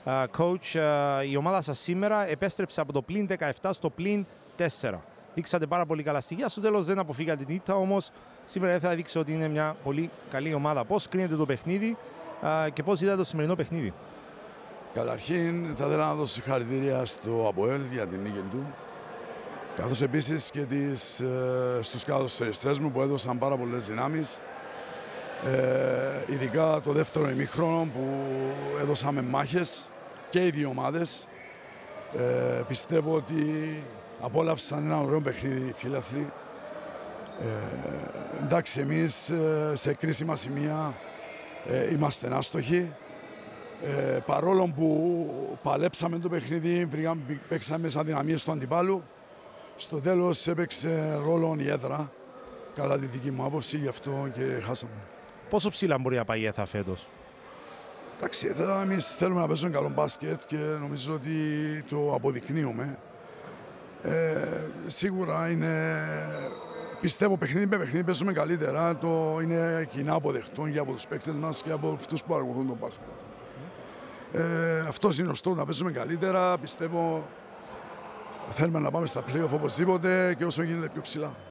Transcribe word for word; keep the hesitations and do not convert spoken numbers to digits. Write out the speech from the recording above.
Coach, η ομάδα σας σήμερα επέστρεψε από το πλην δεκαεπτά στο πλην τέσσερα. Δείξατε πάρα πολύ καλά στοιχεία. Στο τέλος δεν αποφύγατε την ήττα, όμως σήμερα θα δείξει ότι είναι μια πολύ καλή ομάδα. Πώς κρίνετε το παιχνίδι και πώς είδατε το σημερινό παιχνίδι? Καταρχήν θα ήθελα να δώσω συγχαρητήρια στο ΑΠΟΕΛ για την νίκη του, καθώς επίσης και τις, ε, στους ποδοσφαιριστές μου που έδωσαν πάρα πολλές δυνάμεις. Ε, ειδικά το δεύτερο ημίχρονο που έδωσαμε μάχες και οι δύο ομάδες. Ε, πιστεύω ότι απόλαυσαν ένα ωραίο παιχνίδι οι φίλαθλοι. Ε, εντάξει, εμείς ε, σε κρίσιμα σημεία ε, είμαστε άστοχοι. Ε, παρόλο που παλέψαμε το παιχνίδι, βρήκαμε, παίξαμε μέσα αδυναμίες του αντιπάλου, στο τέλος έπαιξε ρόλο η έδρα, κατά τη δική μου άποψη, γι' αυτό και χάσαμε. Πόσο ψηλά μπορεί να πάει η ΕΘΑ φέτος? Εντάξει, εμείς θέλουμε να παίζουμε καλό μπάσκετ και νομίζω ότι το αποδεικνύουμε. Ε, σίγουρα είναι, πιστεύω παιχνίδι με παιχνίδι παίζουμε καλύτερα, το είναι κοινά αποδεκτό και από τους παίκτες μας και από αυτούς που παρακολουθούν τον μπάσκετ. Ε, αυτός είναι ο στόχος, να παίζουμε καλύτερα. Πιστεύω θέλουμε να πάμε στα play-off οπωσδήποτε και όσο γίνεται πιο ψηλά.